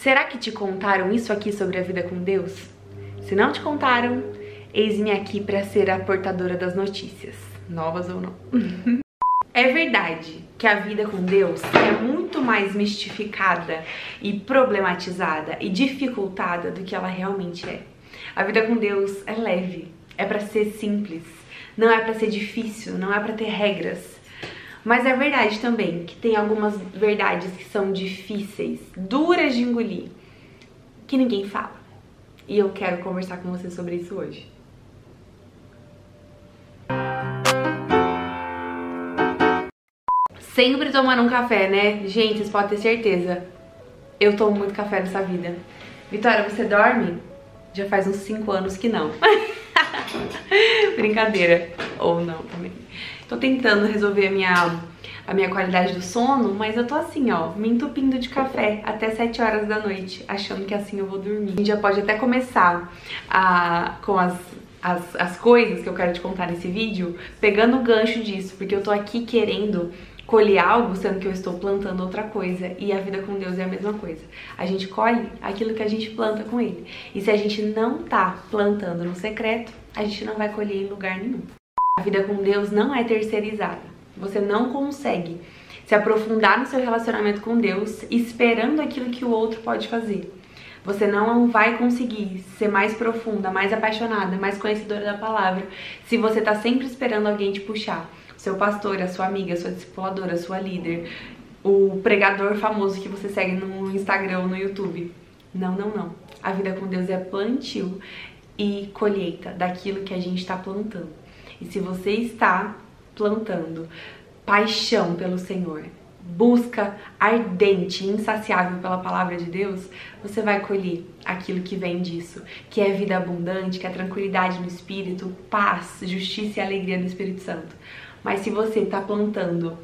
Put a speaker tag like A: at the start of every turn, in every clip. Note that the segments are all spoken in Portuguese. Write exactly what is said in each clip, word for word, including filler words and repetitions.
A: Será que te contaram isso aqui sobre a vida com Deus? Se não te contaram, eis-me aqui para ser a portadora das notícias, novas ou não. É verdade que a vida com Deus é muito mais mistificada e problematizada e dificultada do que ela realmente é. A vida com Deus é leve, é para ser simples, não é para ser difícil, não é para ter regras. Mas é verdade também que tem algumas verdades que são difíceis, duras de engolir, que ninguém fala. E eu quero conversar com você sobre isso hoje. Sempre tomando um café, né? Gente, vocês podem ter certeza. Eu tomo muito café nessa vida. Vitória, você dorme? Já faz uns cinco anos que não. Brincadeira. Ou não também. Tô tentando resolver a minha, a minha qualidade do sono, mas eu tô assim, ó, me entupindo de café até sete horas da noite, achando que assim eu vou dormir. A gente já pode até começar a, com as, as, as coisas que eu quero te contar nesse vídeo, pegando o gancho disso, porque eu tô aqui querendo colher algo, sendo que eu estou plantando outra coisa. E a vida com Deus é a mesma coisa. A gente colhe aquilo que a gente planta com Ele. E se a gente não tá plantando no secreto, a gente não vai colher em lugar nenhum. A vida com Deus não é terceirizada. Você não consegue se aprofundar no seu relacionamento com Deus esperando aquilo que o outro pode fazer. Você não vai conseguir ser mais profunda, mais apaixonada, mais conhecedora da palavra se você tá sempre esperando alguém te puxar. Seu pastor, a sua amiga, a sua discipuladora, a sua líder, o pregador famoso que você segue no Instagram ou no YouTube. Não, não, não. A vida com Deus é plantio e colheita daquilo que a gente está plantando. E se você está plantando paixão pelo Senhor, busca ardente, insaciável pela palavra de Deus, você vai colher aquilo que vem disso, que é vida abundante, que é tranquilidade no Espírito, paz, justiça e alegria do Espírito Santo. Mas se você está plantando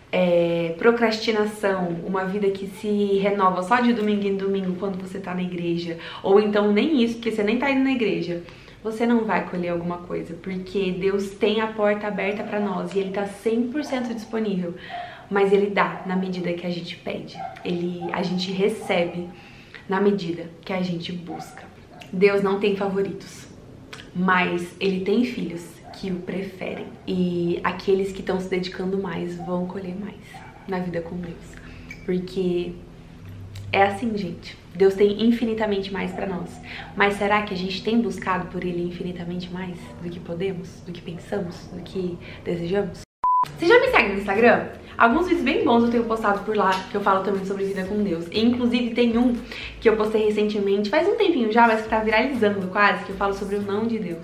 A: é, procrastinação, uma vida que se renova só de domingo em domingo quando você está na igreja, ou então nem isso, porque você nem está indo na igreja, você não vai colher alguma coisa, porque Deus tem a porta aberta para nós e Ele está cem por cento disponível, mas Ele dá na medida que a gente pede, Ele, a gente recebe na medida que a gente busca. Deus não tem favoritos, mas Ele tem filhos que o preferem, e aqueles que estão se dedicando mais vão colher mais na vida com Deus, porque é assim, gente. Deus tem infinitamente mais pra nós, mas será que a gente tem buscado por Ele infinitamente mais do que podemos, do que pensamos, do que desejamos? Você já me segue no Instagram? Alguns vídeos bem bons eu tenho postado por lá, que eu falo também sobre vida com Deus. E inclusive tem um que eu postei recentemente, faz um tempinho já, mas que tá viralizando quase, que eu falo sobre o não de Deus.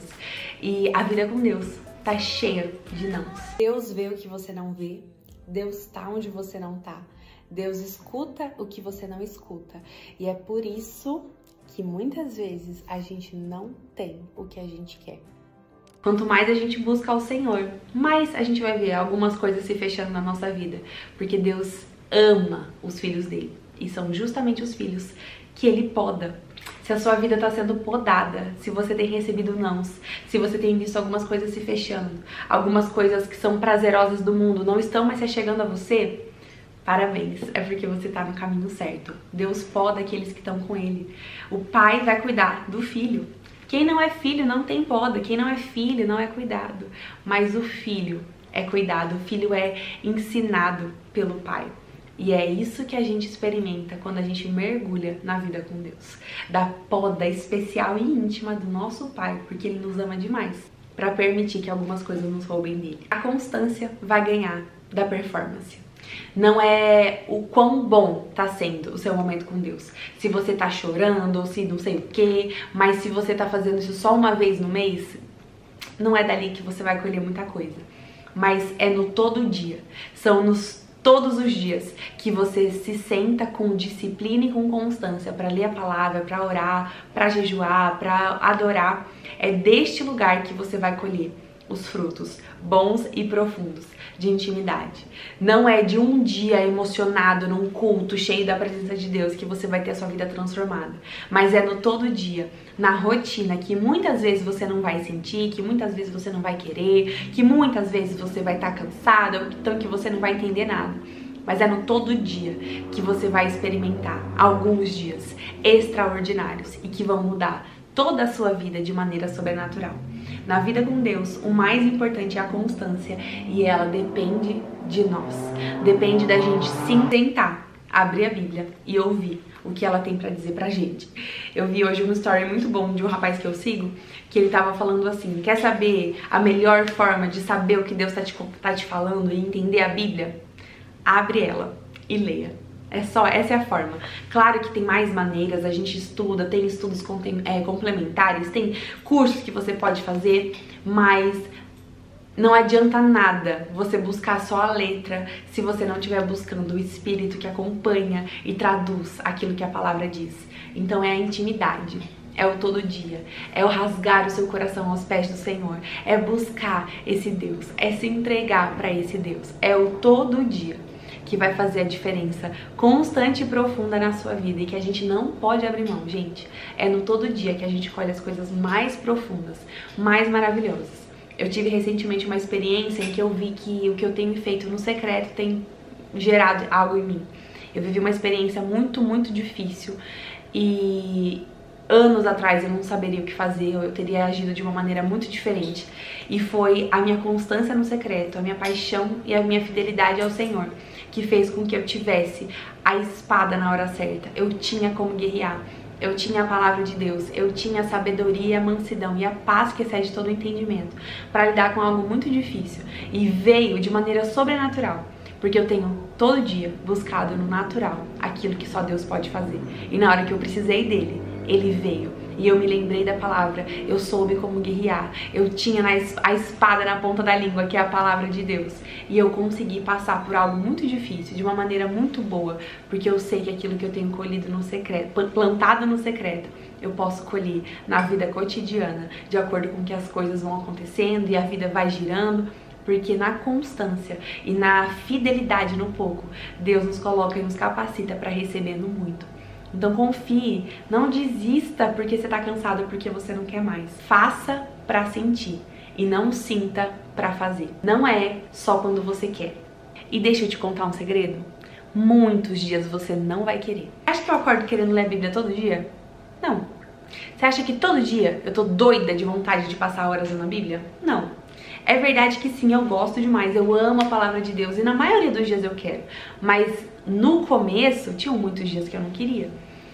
A: E a vida com Deus tá cheia de nãos. Deus vê o que você não vê, Deus tá onde você não tá. Deus escuta o que você não escuta. E é por isso que muitas vezes a gente não tem o que a gente quer. Quanto mais a gente busca ao Senhor, mais a gente vai ver algumas coisas se fechando na nossa vida. Porque Deus ama os filhos dele. E são justamente os filhos que Ele poda. Se a sua vida está sendo podada, se você tem recebido nãos, se você tem visto algumas coisas se fechando, algumas coisas que são prazerosas do mundo não estão mais se chegando a você, parabéns, é porque você está no caminho certo. Deus poda aqueles que estão com Ele. O pai vai cuidar do filho. Quem não é filho não tem poda, quem não é filho não é cuidado. Mas o filho é cuidado, o filho é ensinado pelo pai. E é isso que a gente experimenta quando a gente mergulha na vida com Deus. Da poda especial e íntima do nosso Pai, porque Ele nos ama demais, para permitir que algumas coisas nos roubem dele. A constância vai ganhar da performance. Não é o quão bom tá sendo o seu momento com Deus. Se você tá chorando, ou se não sei o quê, mas se você tá fazendo isso só uma vez no mês, não é dali que você vai colher muita coisa. Mas é no todo dia. São nos todos os dias que você se senta com disciplina e com constância para ler a palavra, para orar, para jejuar, para adorar. É deste lugar que você vai colher os frutos bons e profundos de intimidade. Não é de um dia emocionado num culto cheio da presença de Deus que você vai ter a sua vida transformada, mas é no todo dia, na rotina, que muitas vezes você não vai sentir, que muitas vezes você não vai querer, que muitas vezes você vai estar cansada, então que você não vai entender nada. mas é no todo dia que você vai experimentar alguns dias extraordinários e que vão mudar toda a sua vida de maneira sobrenatural. Na vida com Deus, o mais importante é a constância e ela depende de nós. Depende da gente se sentar, abrir a Bíblia e ouvir o que ela tem pra dizer pra gente. Eu vi hoje um story muito bom de um rapaz que eu sigo, que ele tava falando assim: quer saber a melhor forma de saber o que Deus tá te, tá te falando e entender a Bíblia? Abre ela e leia. É só, essa é a forma. Claro que tem mais maneiras, a gente estuda, tem estudos é, complementares, tem cursos que você pode fazer, mas não adianta nada você buscar só a letra se você não estiver buscando o Espírito que acompanha e traduz aquilo que a palavra diz. Então é a intimidade, é o todo dia, é o rasgar o seu coração aos pés do Senhor, é buscar esse Deus, é se entregar para esse Deus, é o todo dia que vai fazer a diferença constante e profunda na sua vida e que a gente não pode abrir mão, gente. É no todo dia que a gente colhe as coisas mais profundas, mais maravilhosas. Eu tive recentemente uma experiência em que eu vi que o que eu tenho feito no secreto tem gerado algo em mim. Eu vivi uma experiência muito, muito difícil e anos atrás eu não saberia o que fazer, eu teria agido de uma maneira muito diferente. E foi a minha constância no secreto, a minha paixão e a minha fidelidade ao Senhor que fez com que eu tivesse a espada na hora certa. Eu tinha como guerrear, eu tinha a palavra de Deus, eu tinha a sabedoria, a mansidão e a paz que excede todo o entendimento para lidar com algo muito difícil. E veio de maneira sobrenatural, porque eu tenho todo dia buscado no natural aquilo que só Deus pode fazer. E na hora que eu precisei dele, ele veio. E eu me lembrei da palavra, eu soube como guerrear, eu tinha a espada na ponta da língua, que é a palavra de Deus. E eu consegui passar por algo muito difícil, de uma maneira muito boa, porque eu sei que aquilo que eu tenho colhido no secreto, plantado no secreto, eu posso colher na vida cotidiana, de acordo com que as coisas vão acontecendo e a vida vai girando. Porque na constância e na fidelidade no pouco, Deus nos coloca e nos capacita para receber no muito. Então confie, não desista porque você tá cansado, porque você não quer mais. Faça pra sentir e não sinta pra fazer. Não é só quando você quer. E deixa eu te contar um segredo. Muitos dias você não vai querer. Acha que eu acordo querendo ler a Bíblia todo dia? Não. Você acha que todo dia eu tô doida de vontade de passar horas lendo a Bíblia? Não. É verdade que sim, eu gosto demais, eu amo a palavra de Deus e na maioria dos dias eu quero. Mas no começo, tinham muitos dias que eu não queria.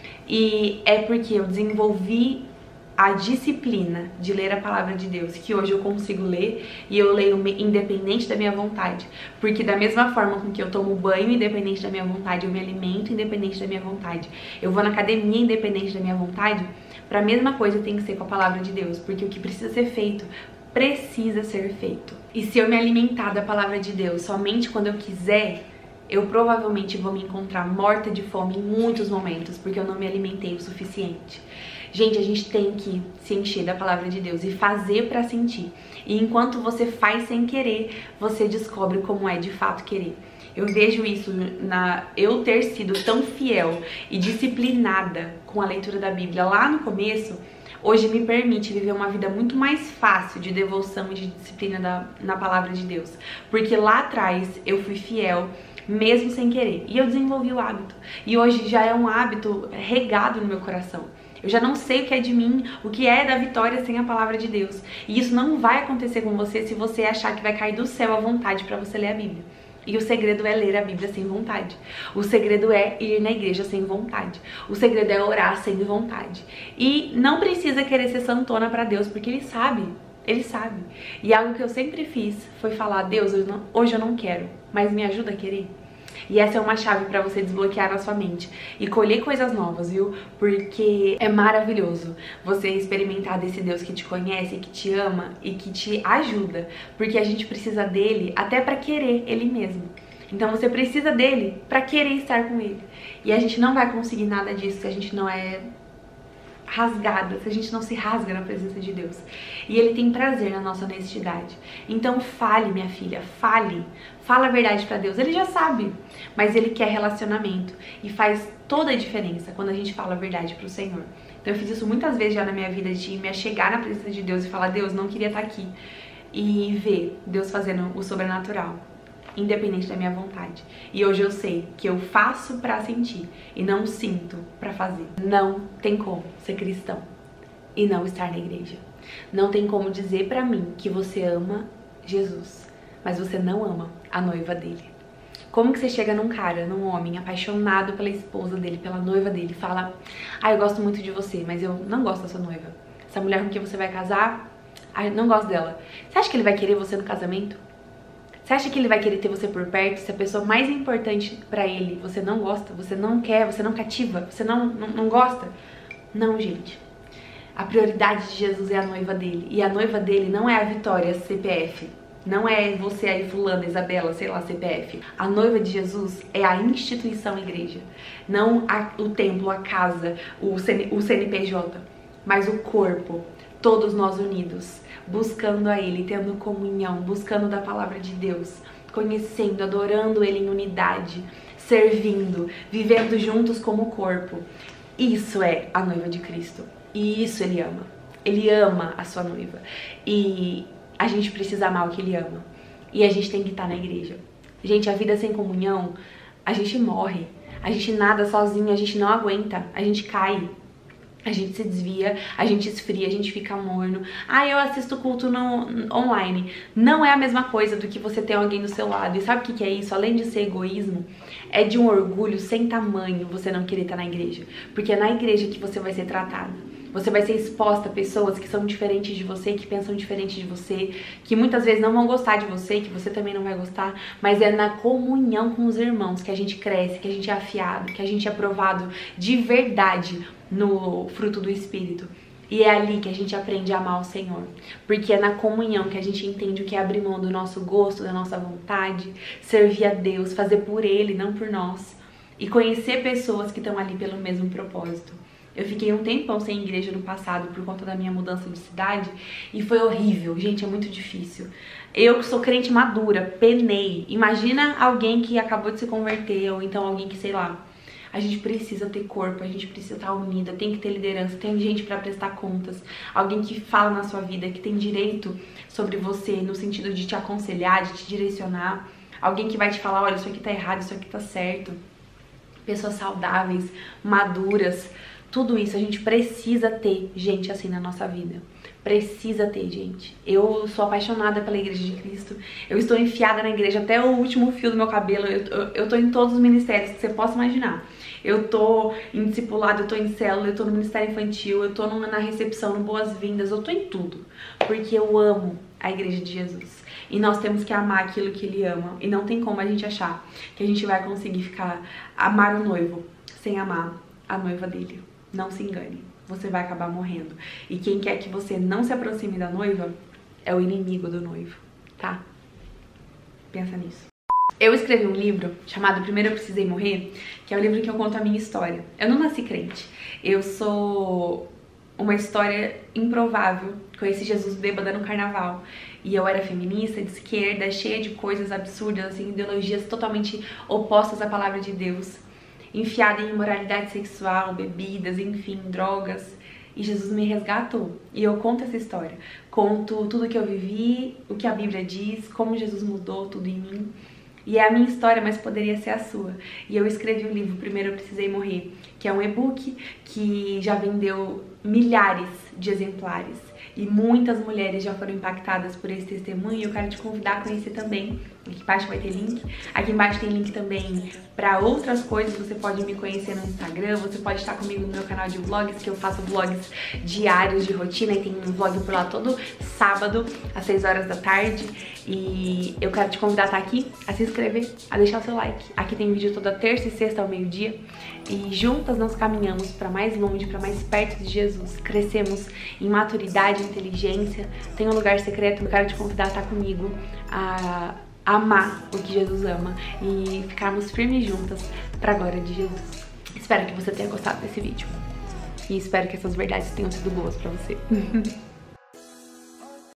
A: E é porque eu desenvolvi a disciplina de ler a palavra de Deus, que hoje eu consigo ler e eu leio independente da minha vontade. Porque da mesma forma com que eu tomo banho independente da minha vontade, eu me alimento independente da minha vontade, eu vou na academia independente da minha vontade, para a mesma coisa tem que ser com a palavra de Deus. Porque o que precisa ser feito, precisa ser feito. E se eu me alimentar da palavra de Deus somente quando eu quiser, eu provavelmente vou me encontrar morta de fome em muitos momentos, porque eu não me alimentei o suficiente. Gente, a gente tem que se encher da palavra de Deus e fazer pra sentir. E enquanto você faz sem querer, você descobre como é de fato querer. Eu vejo isso na eu ter sido tão fiel e disciplinada com a leitura da Bíblia lá no começo, hoje me permite viver uma vida muito mais fácil de devoção e de disciplina da, na palavra de Deus. Porque lá atrás eu fui fiel, mesmo sem querer. E eu desenvolvi o hábito. E hoje já é um hábito regado no meu coração. Eu já não sei o que é de mim, o que é da vitória sem a palavra de Deus. E isso não vai acontecer com você se você achar que vai cair do céu à vontade para você ler a Bíblia. E o segredo é ler a Bíblia sem vontade. O segredo é ir na igreja sem vontade. O segredo é orar sem vontade. E não precisa querer ser santona para Deus, porque Ele sabe. Ele sabe. E algo que eu sempre fiz foi falar: Deus, hoje eu não, hoje eu não quero, mas me ajuda a querer. E essa é uma chave para você desbloquear a sua mente e colher coisas novas, viu? Porque é maravilhoso você experimentar desse Deus que te conhece, que te ama e que te ajuda. Porque a gente precisa dele até para querer ele mesmo. Então você precisa dele para querer estar com ele. E a gente não vai conseguir nada disso se a gente não é rasgada, se a gente não se rasga na presença de Deus. E Ele tem prazer na nossa honestidade. Então fale, minha filha, fale. Fala a verdade pra Deus. Ele já sabe, mas Ele quer relacionamento. E faz toda a diferença quando a gente fala a verdade pro Senhor. Então eu fiz isso muitas vezes já na minha vida, de me achegar na presença de Deus e falar: Deus, não queria estar aqui. E ver Deus fazendo o sobrenatural. independente da minha vontade. E hoje eu sei que eu faço pra sentir e não sinto pra fazer. Não tem como ser cristão e não estar na igreja. Não tem como dizer pra mim que você ama Jesus, mas você não ama a noiva dele. Como que você chega num cara, num homem apaixonado pela esposa dele, pela noiva dele, e fala: ah, eu gosto muito de você, mas eu não gosto da sua noiva. Essa mulher com quem você vai casar, ah, eu não gosto dela. Você acha que ele vai querer você no casamento? Você acha que ele vai querer ter você por perto se a pessoa mais importante pra ele você não gosta, você não quer, você não cativa, você não, não, não gosta? Não, gente. A prioridade de Jesus é a noiva dele. E a noiva dele não é a Vitória, C P F. Não é você aí, fulana, Isabela, sei lá, C P F. A noiva de Jesus é a instituição igreja. Não a, o templo, a casa, o, CN, o C N P J. Mas o corpo, todos nós unidos, buscando a Ele, tendo comunhão, buscando da palavra de Deus, conhecendo, adorando Ele em unidade, servindo, vivendo juntos como corpo. Isso é a noiva de Cristo. E isso Ele ama. Ele ama a sua noiva. E a gente precisa amar o que Ele ama. E a gente tem que estar na igreja. Gente, a vida sem comunhão, a gente morre. A gente nada sozinho, a gente não aguenta. A gente cai. A gente se desvia, a gente esfria, a gente fica morno. Ah, eu assisto culto no, online. Não é a mesma coisa do que você ter alguém do seu lado. E sabe o que, que é isso? Além de ser egoísmo, é de um orgulho sem tamanho você não querer estar na igreja. Porque é na igreja que você vai ser tratado. Você vai ser exposta a pessoas que são diferentes de você, que pensam diferente de você, que muitas vezes não vão gostar de você, que você também não vai gostar, mas é na comunhão com os irmãos que a gente cresce, que a gente é afiado, que a gente é provado de verdade no fruto do Espírito. E é ali que a gente aprende a amar o Senhor, porque é na comunhão que a gente entende o que é abrir mão do nosso gosto, da nossa vontade, servir a Deus, fazer por Ele, não por nós, e conhecer pessoas que estão ali pelo mesmo propósito. Eu fiquei um tempão sem igreja no passado por conta da minha mudança de cidade e foi horrível, gente, é muito difícil. Eu que sou crente madura, penei. Imagina alguém que acabou de se converter ou então alguém que, sei lá, a gente precisa ter corpo, a gente precisa estar unida, tem que ter liderança, tem gente pra prestar contas, alguém que fala na sua vida, que tem direito sobre você no sentido de te aconselhar, de te direcionar, alguém que vai te falar, olha, isso aqui tá errado, isso aqui tá certo. Pessoas saudáveis, maduras. Tudo isso a gente precisa ter gente assim na nossa vida. Precisa ter, gente. Eu sou apaixonada pela Igreja de Cristo. Eu estou enfiada na igreja até o último fio do meu cabelo. Eu, eu, eu tô em todos os ministérios que você possa imaginar. Eu tô em discipulado, eu tô em célula, eu tô no ministério infantil, eu tô na recepção, no boas-vindas, eu tô em tudo. Porque eu amo a Igreja de Jesus. E nós temos que amar aquilo que Ele ama. E não tem como a gente achar que a gente vai conseguir ficar, amar o noivo sem amar a noiva dele. Não se engane, você vai acabar morrendo. E quem quer que você não se aproxime da noiva é o inimigo do noivo, tá? Pensa nisso. Eu escrevi um livro chamado Primeiro Eu Precisei Morrer, que é o livro que eu conto a minha história. Eu não nasci crente, eu sou uma história improvável. Conheci Jesus bêbada no carnaval. E eu era feminista, de esquerda, cheia de coisas absurdas, assim, ideologias totalmente opostas à palavra de Deus. Enfiada em imoralidade sexual, bebidas, enfim, drogas. E Jesus me resgatou. E eu conto essa história. Conto tudo que eu vivi, o que a Bíblia diz, como Jesus mudou tudo em mim. E é a minha história, mas poderia ser a sua. E eu escrevi o livro Primeiro Eu Precisei Morrer, que é um e-book que já vendeu milhares de exemplares. E muitas mulheres já foram impactadas por esse testemunho e eu quero te convidar a conhecer também. Aqui embaixo vai ter link. Aqui embaixo tem link também para outras coisas. Você pode me conhecer no Instagram, você pode estar comigo no meu canal de vlogs, que eu faço vlogs diários de rotina e tem um vlog por lá todo sábado, às seis horas da tarde. E eu quero te convidar a estar aqui, a se inscrever, a deixar o seu like. Aqui tem vídeo toda terça e sexta ao meio-dia. E juntas nós caminhamos para mais longe, para mais perto de Jesus. Crescemos em maturidade, inteligência. Tem um lugar secreto, eu quero te convidar a estar comigo, a amar o que Jesus ama e ficarmos firmes juntas para a glória de Jesus. Espero que você tenha gostado desse vídeo. E espero que essas verdades tenham sido boas para você.